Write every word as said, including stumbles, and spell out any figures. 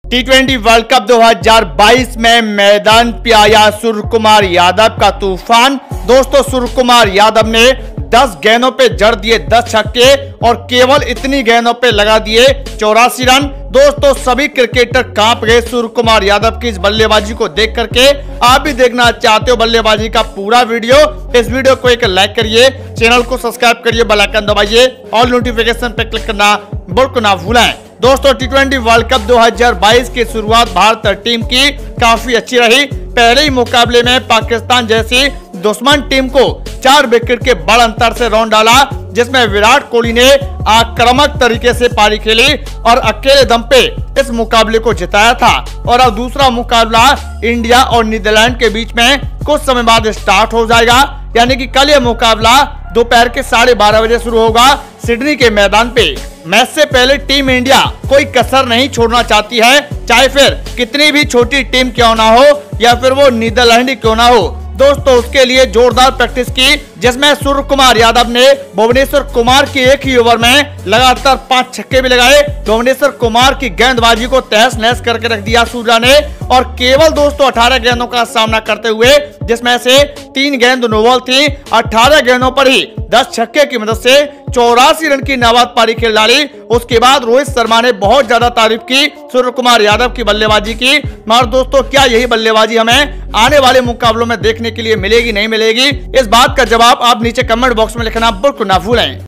T twenty world cup दो हज़ार बाईस में मैदान पे आया सूर्य कुमार यादव का तूफान। दोस्तों, सूर्य कुमार यादव ने दस गेंदों पे जड़ दिए दस छक्के और केवल इतनी गेंदों पे लगा दिए चौरासी रन। दोस्तों, सभी क्रिकेटर कांप गए सूर्य कुमार यादव की इस बल्लेबाजी को देख करके। आप भी देखना चाहते हो बल्लेबाजी का पूरा वीडियो? इस वीडियो को एक लाइक करिए, चैनल को सब्सक्राइब करिए, बेल आइकन दबाइए और नोटिफिकेशन पे क्लिक करना बिल्कुल ना भूलें। दोस्तों, टी ट्वेंटी वर्ल्ड कप दो हज़ार बाईस की शुरुआत भारत टीम की काफी अच्छी रही। पहले ही मुकाबले में पाकिस्तान जैसी दुश्मन टीम को चार विकेट के बड़ अंतर से रौंद डाला, जिसमें विराट कोहली ने आक्रामक तरीके से पारी खेली और अकेले दम पे इस मुकाबले को जिताया था। और अब दूसरा मुकाबला इंडिया और नीदरलैंड के बीच में कुछ समय बाद स्टार्ट हो जाएगा, यानी कि कल यह मुकाबला दोपहर के साढ़े बारह बजे शुरू होगा सिडनी के मैदान पे। मैच से पहले टीम इंडिया कोई कसर नहीं छोड़ना चाहती है, चाहे फिर कितनी भी छोटी टीम क्यों ना हो या फिर वो नीदरलैंड क्यों ना हो। दोस्तों, उसके लिए जोरदार प्रैक्टिस की, जिसमें सूर्य कुमार यादव ने भुवनेश्वर कुमार की एक ही ओवर में लगातार पांच छक्के भी लगाए। भुवनेश्वर कुमार की गेंदबाजी को तहस नहस करके रख दिया सूर्या ने, और केवल दोस्तों अठारह गेंदों का सामना करते हुए, जिसमें से तीन गेंद नो बॉल थी, अठारह गेंदों पर ही दस छक्के की मदद से चौरासी रन की नाबाद पारी खेल डाली। उसके बाद रोहित शर्मा ने बहुत ज्यादा तारीफ की सूर्य कुमार यादव की बल्लेबाजी की। मगर दोस्तों, क्या यही बल्लेबाजी हमें आने वाले मुकाबलों में देखने के लिए मिलेगी, नहीं मिलेगी? इस बात का जवाब आप नीचे कमेंट बॉक्स में लिखना बिल्कुल ना भूलें।